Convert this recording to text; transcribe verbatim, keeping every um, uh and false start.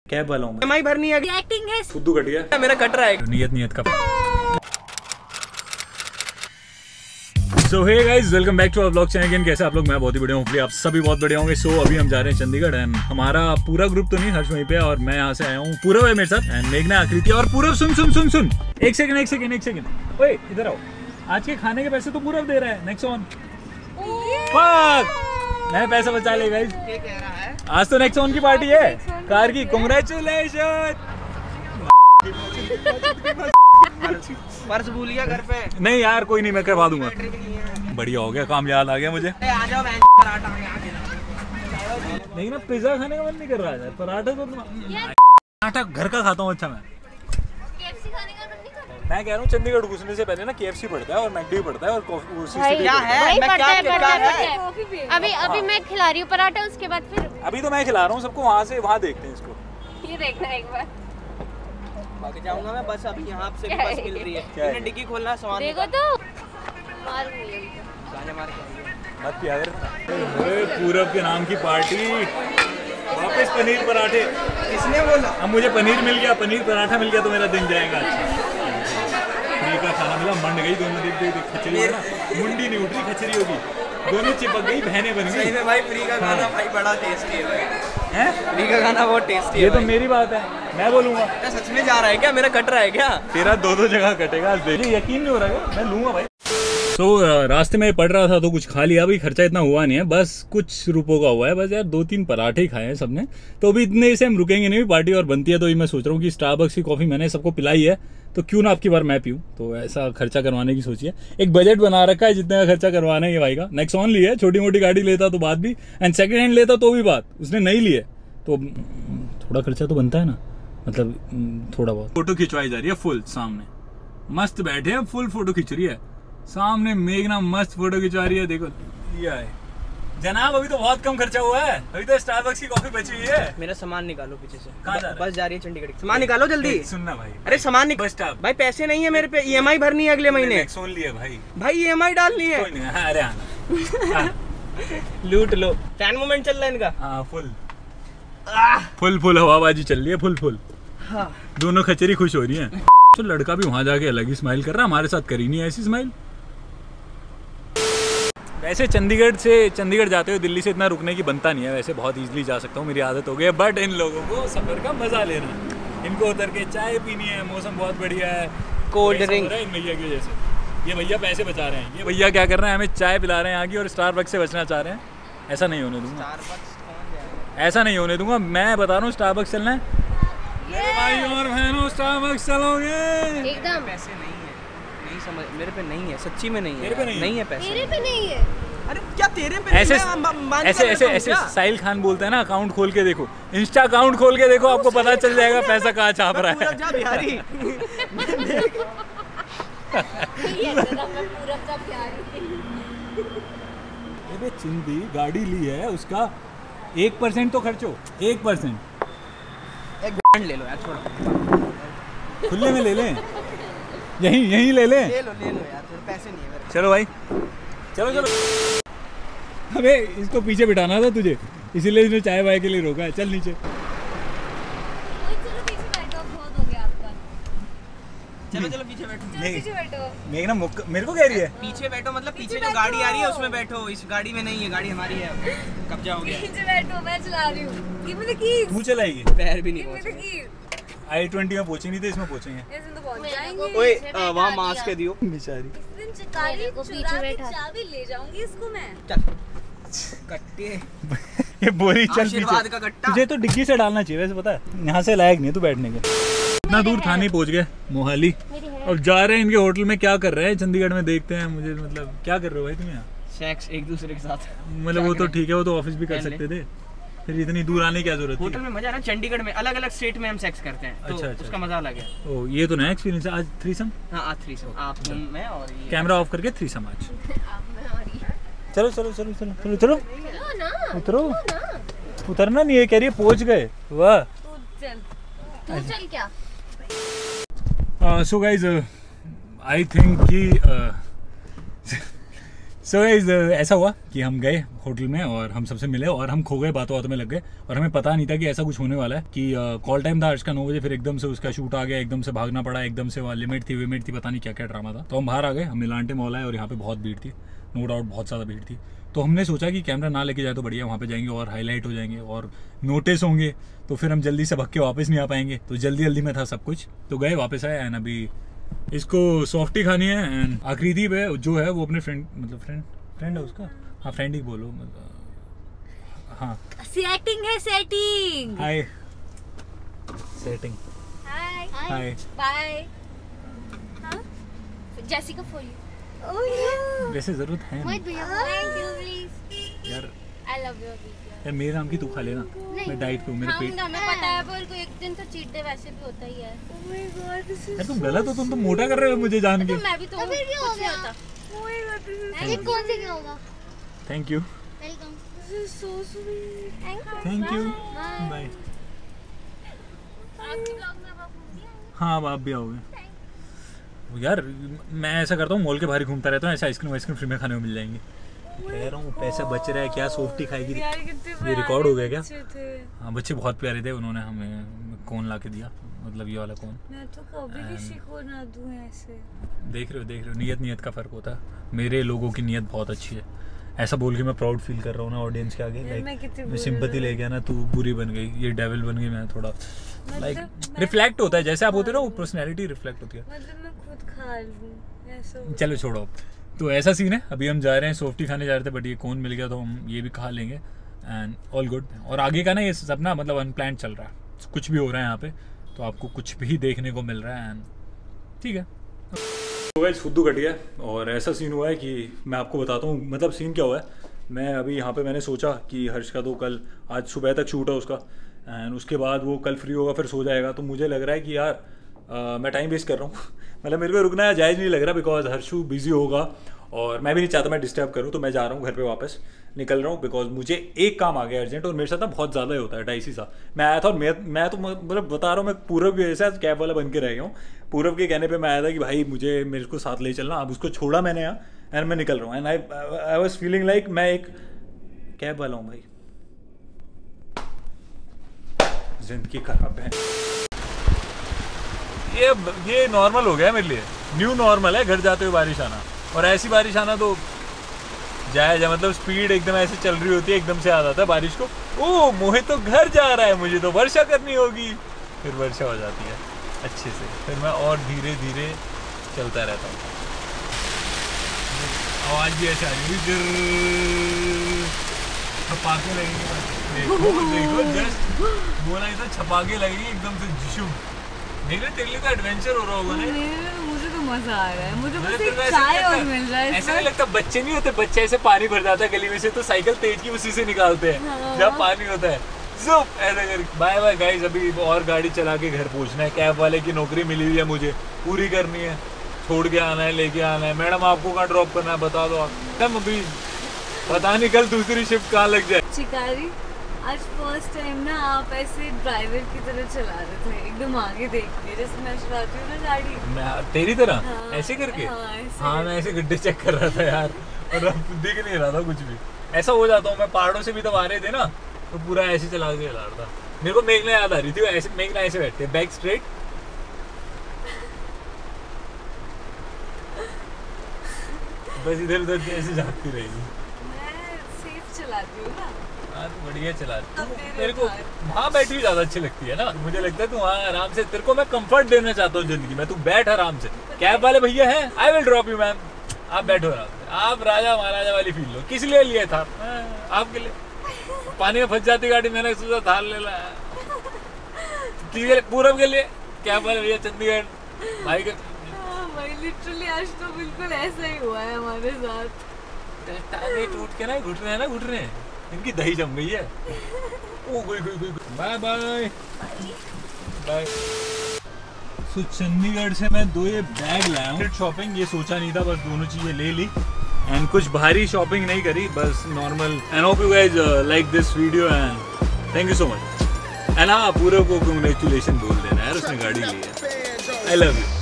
Cab वाला हूँ मैं। ईएमआई भरनी है, एक्टिंग है, फुद्दू कट गया, मेरा कट रहा है। नियत नियत का। So hey guys, welcome back to our vlog channel again. कैसे आप लोग? मैं बहुत ही बढ़िया हूँ, आप सभी बहुत बढ़िया होंगे। सो so, अभी हम जा रहे हैं चंडीगढ़ एंड हमारा पूरा ग्रुप तो नहीं, हर्ष वहीं पे, और मैं यहाँ से आया हूँ। पूरब है मेरे साथ एंड मेघना, आकृति और पूरब। सुन सुन सुन सुन एक सेकंड एक सेकंड एक सेकंड ओए इधर आओ। आज के खाने के पैसे तो पूरब दे रहा है। नेक्सॉन मैं पैसा बचा ले गाइस। आज तो नेक्सॉन की पार्टी है, कार की। कांग्रेचुलेशन। पर्स भूल गया घर पे। नहीं यार कोई नहीं, मैं करवा दूंगा। बढ़िया हो गया, काम याद आ गया मुझे। आ जाओ पराठा। नहीं ना, पिज्जा खाने का मन नहीं कर रहा है। पराठा तो पराठा घर का खाता हूँ। अच्छा मैं केएफसी खाने का मन नहीं कर रहा। मैं कह रहा हूँ चंडीगढ़ घुसने से पहले ना केएफसी पड़ता है और मैकडी पड़ता है और कॉफी। क्या है? भाई मैं पड़ता क्या है, क्या पड़ता है? है। अभी अभी मैं खिला रही हूँ पराठा, उसके बाद फिर अभी तो मैं खिला रहा हूँ सबको, वहाँ से वहाँ देखते हैं इसको। ये देखना एक बार। भाग जाऊंगा मैं, बस अभी यहाँ से भी क्या बस है? मिल रही है। क्या है? मैंने डिग्गी खोलना है, सामान देखो तो मारूंगी। गाने मार के मत पिया कर। पूरब के नाम की पार्टी, वापस पनीर पराठे। किसने बोला? अब मुझे पनीर मिल गया, पनीर पराठा मिल गया तो मेरा दिन जाएगा अच्छा। फ्री का खाना मिला, मंड गई दोनों। देख देख खचरी है ना, मुंडी नहीं उठ रही, खचरी होगी। दोनों चिपक गई, बहनें बन गई। सही में भाई, फ्री का खाना भाई बड़ा टेस्टी है भाई। हैं? फ्री का खाना बहुत टेस्टी है। ये तो मेरी बात है, मैं बोलूँगा। क्या सच में जा रहा है क्या? मेरा कट रहा है क्या? तेरा दो दो जगह कटेगा, मुझे यकीन नहीं हो रहा है। मैं लूँगा भाई। तो so, रास्ते में पढ़ रहा था तो कुछ खा लिया। अभी खर्चा इतना हुआ नहीं है, बस कुछ रुपयों का हुआ है। बस यार दो तीन पराठे ही खाए हैं सबने, तो अभी इतने से हम रुकेंगे नहीं। पार्टी और बनती है तो ये मैं सोच रहा हूँ कि स्टारबक्स की कॉफ़ी मैंने सबको पिलाई है, तो क्यों ना आपकी बार मैं पीऊँ। तो ऐसा खर्चा करवाने की सोचिए। एक बजट बना रखा है जितने का खर्चा करवाना है ये भाई का। नेक्सॉन ली है, छोटी मोटी गाड़ी लेता तो बात भी, एंड सेकेंड हैंड लेता तो भी बात। उसने नहीं लिए तो थोड़ा खर्चा तो बनता है ना, मतलब थोड़ा बहुत। फोटो खिंचवाई जा रही है फुल सामने, मस्त बैठे हैं, फुल फोटो खिंच रही है सामने। मेघना मस्त फोटो खिंचवा रही है, देखो ये है जनाब। अभी तो बहुत कम खर्चा हुआ है, अभी तो स्टारबक्स की कॉफी बची हुई है। मेरा सामान निकालो पीछे से। कहाँ जा रहा है? बस जा रही है चंडीगढ़। सामान निकालो जल्दी। सुनना भाई, अरे सामान निकाल। बस स्टॉप भाई पैसे नहीं है मेरे पे, ईएमआई भरनी है अगले महीने। सुन लिए भाई, भाई ईएमआई डालनी है। कोई नहीं। अरे आना लूट लो। फैन मूवमेंट चल रहा है इनका। हाँ फुल फुल फुल हवाबाजी चल रही है, फुल फुल। हाँ। दोनों खचरी खुश हो रही हैं। तो लड़का भी वहां जाके अलग ही स्माइल कर रहा है, हमारे साथ करी नहीं ऐसी स्माइल। वैसे चंडीगढ़ से चंडीगढ़ जाते हुए दिल्ली से इतना रुकने की बनता नहीं है। वैसे बहुत इजीली जा सकता हूँ, मेरी आदत हो गई है। बट इन लोगों को सफर का मजा लेना, इनको उतर के चाय पीनी है, मौसम बहुत बढ़िया है, कोल्ड ड्रिंक। इन भैया की वजह से। ये भैया पैसे बचा रहे हैं, ये भैया क्या कर रहे हैं, हमें चाय पिला रहे हैं यहाँ की, और स्टारबक्स से बचना चाह रहे हैं। ऐसा नहीं होने दूंगा, ऐसा नहीं होने दूंगा। मैं बता रहा हूँ स्टारबक्स चलना है मेरे भाई और बहनों, स्टारबक्स चलोगे एकदम। पैसे नहीं है, नहीं समझ, मेरे पे नहीं है, सच्ची में नहीं है। मेरे पे नहीं नहीं है पैसे। मेरे पे नहीं है। अरे क्या तेरे पे? ऐसे नहीं, मैं मान ऐसे कर ऐसे रखा हूँ ऐसे क्या? साहिल खान बोलते हैं ना, अकाउंट खोल के देखो, इंस्टा अकाउंट खोल के देखो, आपको पता चल जाएगा पैसा कहाँ छाप रहा है। जा बिहारी। ये जगह मैं पूरा सा प्यारी। अबे चिंदी गाड़ी ली है, उसका एक परसेंट तो खर्चो, एक परसेंट। एक बैंड ले लो यार, छोड़ो। खुले में ले लें, यहीं यहीं ले लें। ले लो ले लो यार, थोड़े पैसे नहीं है मेरे। चलो भाई, चलो चलो। अबे इसको पीछे बिठाना था तुझे, इसीलिए इसने चाय वाय के लिए रोका है। चल नीचे। चलो पीछे बैठो, बहुत हो गया आपका। चलो चलो पीछे बैठो। चलो पीछे बैठो। मेघना मुक- मेरे को कह रही है पीछे बैठो, मतलब पीछे जो गाड़ी आ रही है उसमें बैठो। इस गाड़ी में नहीं है, गाड़ी हमारी है, कब्जा हो गया। पीछे बैठो, मैं चला रही हूँ। Give me the keys. तू चलाएगी। पैर भी नहीं गिव मी द पहुंचे। कीज। आई ट्वेंटी में पहुंचे नहीं थे, इसमें पहुंचेंगे। इसमें तो पहुंच जाएंगे। ओए वहाँ मास्क के दियो। बेचारी दिन चिकारी को पीछे बैठा, चाबी ले जाऊंगी इसको मैं। चल कट्टे। ये बोरी चल आशीर्वाद पीछे। का कट्टा। तुझे तो डिग्गी से डालना चाहिए वैसे, पता है यहाँ से लायक नहीं है तू बैठने के। इतना दूर थाने पहुंच गए, मोहाली। अब जा रहे हैं इनके होटल में। क्या कर रहे हैं चंडीगढ़ में, देखते हैं। मुझे मतलब क्या कर रहे हो भाई तुम यहाँ? सेक्स एक दूसरे के साथ। मतलब वो तो ठीक है, वो तो ऑफिस भी कर सकते थे, फिर इतनी दूर आने की क्या जरूरत थी? होटल में मजा ना, चंडीगढ़ में अलग अलग स्टेट में हम सेक्स करते हैं, तो अच्छा, अच्छा। उसका मजा अलग है। ओ ये तो नया एक्सपीरियंस है। आज थ्रीसम। हाँ आज थ्रीसम, आप तुम मैं और ये। कैमरा ऑफ करके थ्रीसम आज। अब मैं आ रही। चलो चलो चलो चलो चलो चलो चलो ना, उतरो। ना। उतरना नहीं है, कह रही है पहुंच गए। वाह। तू चल, तू चल क्या? सो गाइज आई थिंक कि सो so guys, ऐसा हुआ कि हम गए होटल में और हम सबसे मिले और हम खो गए, बातों बातों में लग गए और हमें पता नहीं था कि ऐसा कुछ होने वाला है कि कॉल टाइम था आज का नौ बजे, फिर एकदम से उसका शूट आ गया, एकदम से भागना पड़ा, एकदम से वहाँ लिमिट थी विमिट थी, पता नहीं क्या क्या ड्रामा था। तो हम बाहर आ गए, हम मिलांटे मॉल आए और यहाँ पे बहुत भीड़ थी, नो डाउट बहुत ज़्यादा भीड़ थी। तो हमने सोचा कि कैमरा ना लेके जाए तो बढ़िया, वहाँ पे जाएंगे और हाईलाइट हो जाएंगे और नोटिस होंगे, तो फिर हम जल्दी से भग के वापस नहीं आ पाएंगे। तो जल्दी जल्दी में था सब कुछ, तो गए वापस आए एंड अभी इसको सॉफ्टी खानी है। एंड आकृति पे जो है वो अपने फ्रेंड मतलब फ्रेंड फ्रेंड है उसका, हाँ फ्रेंड ही बोलो मतलब, हाँ सेटिंग है setting. Hi setting, hi hi bye. हाँ जेसिका फॉर यू। ओह या वैसे जरूरत है नहीं। थैंक यू प्लीज यार, आई लव यू वीडियो। यार मेरे नाम की तू खा लेना, मैं डाइट पे हूँ, मेरे पेट। हमें पता है पर कोई एक दिन तो चीट डे वैसे भी होता ही है। Oh my god this is यार तुम गलत हो, तुम तो मोटा कर रहे हो मुझे जान के। मैं भी तो कुछ नहीं होता। Oh my god this is ये कौन से क्या होगा? Thank you welcome. This is so sweet. Thank you thank you bye. Bye. आपके ब्लॉग में अब आप होंगे? हाँ अब आप भी आओगे। यार मैं ऐसा करता हूँ, मॉल के बाहर घूमता रहता हूँ, ऐसे आइसक्रीम वाइसक्रीम फ्री में खाने को मिल जाएंगे। कह रहा हूँ पैसा बच रहा है, क्या सॉफ्टी खाएगी। ये रिकॉर्ड हो गया क्या? हाँ बच्चे बहुत प्यारे थे, उन्होंने हमें कोन ला के दिया, मतलब ये वाला कोन। मैं तो कभी किसी को ना दूं ऐसे। देख रहे हो देख रहे हो नियत नियत का फ़र्क होता है। मेरे लोगों की नियत बहुत अच्छी है, ऐसा बोल के मैं प्राउड फील कर रहा हूँ ना ऑडियंस के आगे। लाइक मैं सिंपैथी ले गया ना, तू बुरी बन गई, ये डेविल बन गई, मैं थोड़ा लाइक रिफ्लेक्ट होता है जैसे आप होते हो ना, वो पर्सनैलिटी रिफ्लेक्ट होती है। मतलब मैं खुद खा लूं ऐसा। चलो छोड़ो, तो ऐसा सीन है। अभी हम जा रहे हैं सॉफ्टी खाने जा रहे थे, बट ये कौन मिल गया तो हम ये भी खा लेंगे एंड ऑल गुड। और आगे का ना ये सब ना मतलब अनप्लान्ड चल रहा है, कुछ भी हो रहा है यहाँ पे, तो आपको कुछ भी देखने को मिल रहा है एंड ठीक है। तो गाइस फुद्दू कट गया और ऐसा सीन हुआ है कि मैं आपको बताता हूँ मतलब सीन क्या हुआ है। मैं अभी यहाँ पे मैंने सोचा कि हर्ष का तो कल आज सुबह तक शूट है उसका एंड उसके बाद वो कल फ्री होगा फिर सो जाएगा। तो मुझे लग रहा है कि यार आ, मैं टाइम वेस्ट कर रहा हूँ मतलब मेरे को रुकना जायज़ नहीं लग रहा, बिकॉज हर्षू बिजी होगा और मैं भी नहीं चाहता मैं डिस्टर्ब करूँ। तो मैं जा रहा हूँ घर पे वापस निकल रहा हूँ, बिकॉज मुझे एक काम आ गया अर्जेंट और मेरे साथ ना बहुत ज़्यादा ही होता है डाइसी सा। मैं आया था और मैं मैं तो मतलब बता रहा हूँ, मैं पूरब के जैसे कैब वाला बन के रह गया हूँ। पूरब के कहने पे मैं आया था कि भाई मुझे मेरे को साथ ले चलना, अब उसको छोड़ा मैंने यहाँ एंड मैं निकल रहा हूँ and I I was feeling like मैं एक कैब वाला हूँ भाई। जिंदगी खराब है, ये ये नॉर्मल हो गया मेरे लिए, न्यू नॉर्मल है घर जाते हुए बारिश आना। और ऐसी बारिश आना तो जायज़ है, मतलब स्पीड एकदम ऐसे चल रही होती है, एकदम से याद आता है बारिश को, ओ मोहित तो घर जा रहा है, मुझे तो वर्षा करनी होगी। फिर वर्षा हो जाती है अच्छे से, फिर मैं और धीरे धीरे चलता रहता हूँ। आवाज़ भी ऐसे आ रही है, छपाके लगेंगे, देखो देखो जस्ट बोला ही था छपाके लगेंगे एकदम से झुशुम। देख रहे तेरे लिए तो एडवेंचर हो रहा होगा ना। मुझे तो मजा आ रहा है, मुझे बस मुझे एक तो ऐसे चाय लगता और है- मिल रहा है। ऐसा नहीं लगता बच्चे नहीं होते, बच्चे ऐसे पानी भर जाता है गली में से तो साइकिल तेज की उसी से निकालते हैं हाँ। जब पानी होता है। जुप ऐसा कर बाय बाय गाइस, अभी और गाड़ी चला के घर पहुंचना है। कैब वाले की नौकरी मिली हुई है, मुझे पूरी करनी है, छोड़ के आना है लेके आना है। मैडम आपको कहाँ ड्रॉप करना है बता दो आप, तब अभी पता नहीं कल दूसरी शिफ्ट कहाँ लग जाए। चिकारी आज फर्स्ट टाइम ना आप ऐसे ड्राइवर की तरह चला रहे थे, एकदम आगे देख के, जैसे मैं चलाती हूँ ना गाड़ी। मैं तेरी तरह हाँ, ऐसे करके हाँ, ऐसे हाँ मैं ऐसे गड्ढे चेक कर रहा था यार और अब दिख नहीं रहा था कुछ भी। ऐसा हो जाता हूँ मैं, पहाड़ों से भी तब आ रहे थे ना तो पूरा ऐसे चला के चला रहा था। मेरे को मेघना याद आ रही थी, ऐसे मेघना ऐसे बैठते बैक स्ट्रेट, बस इधर उधर ऐसे झाँकती रहेगी। मैं सेफ चलाती हूँ ना। हाँ तो बढ़िया चलाती अब हूँ। तेरे मेरे को भाई। वहाँ बैठी हुई ज्यादा अच्छी लगती है ना, मुझे लगता है तू वहाँ आराम से, तेरे को मैं कंफर्ट देना चाहता हूँ जिंदगी में, तू बैठ आराम से। कैब वाले भैया हैं, I will drop you ma'am, आप बैठो आराम से, आप राजा महाराजा वाली फील लो। किस लिए लिए था? आपके लिए। पानी में फंस जाती गाड़ी, मैंने सोचा थाल ले ला। पूरब के लिए कैब वाले भैया चंडीगढ़ भाई के भाई लिटरली आज तो बिल्कुल ऐसा ही हुआ है हमारे साथ। टांगे टूट के ना घुटने हैं ना घुटने, इनकी दही जम गई है। ओ कोई कोई कोई bye bye bye. So Chandigarh से मैं दो ये बैग लाया हूँ शॉपिंग, ये सोचा नहीं था, बस दोनों चीजें ले ली एंड कुछ भारी शॉपिंग नहीं करी, बस normal. And hope you guys like this video and thank you so much. And हाँ पूरे को कांग्रेचुलेशन बोल देना यार, उसने गाड़ी ली है। I love you.